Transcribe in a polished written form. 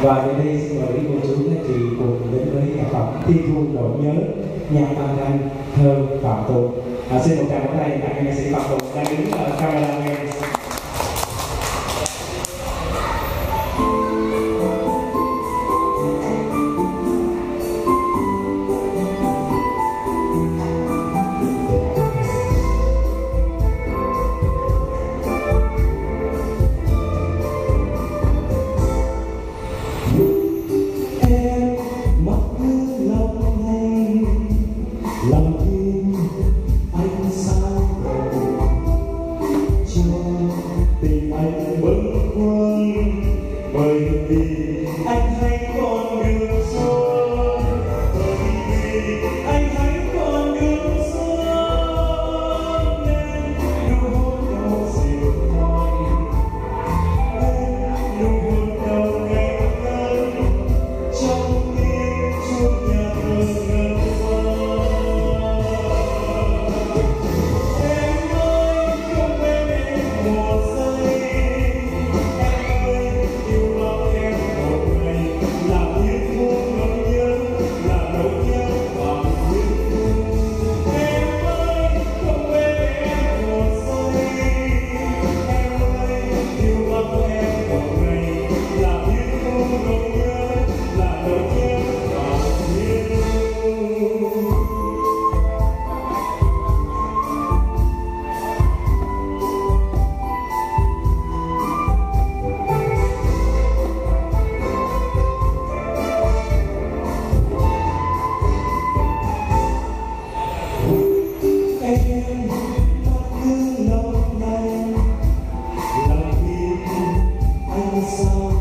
Và giờ đây xin mời quý cô chú các chị cùng đến với tác phẩm Thi Thu Nỗi Nhớ, nhạc âm thanh thơ Phạm Tùng. Xin một tràng pháo tay tặng nghệ sĩ Phạm Tùng đang đứng ở cameraman. Lòng tim anh sao cho tình anh bâng khuâng, bởi vì anh thấy con đường xưa, bởi vì anh thấy con đường xưa, nên nụ hôn đầu dịu ngon, nên nụ hôn đầu ngày ngân trong tiếng chuông nhà thờ ngân vang. Em mắt cứ lâu nay, lòng tim anh sao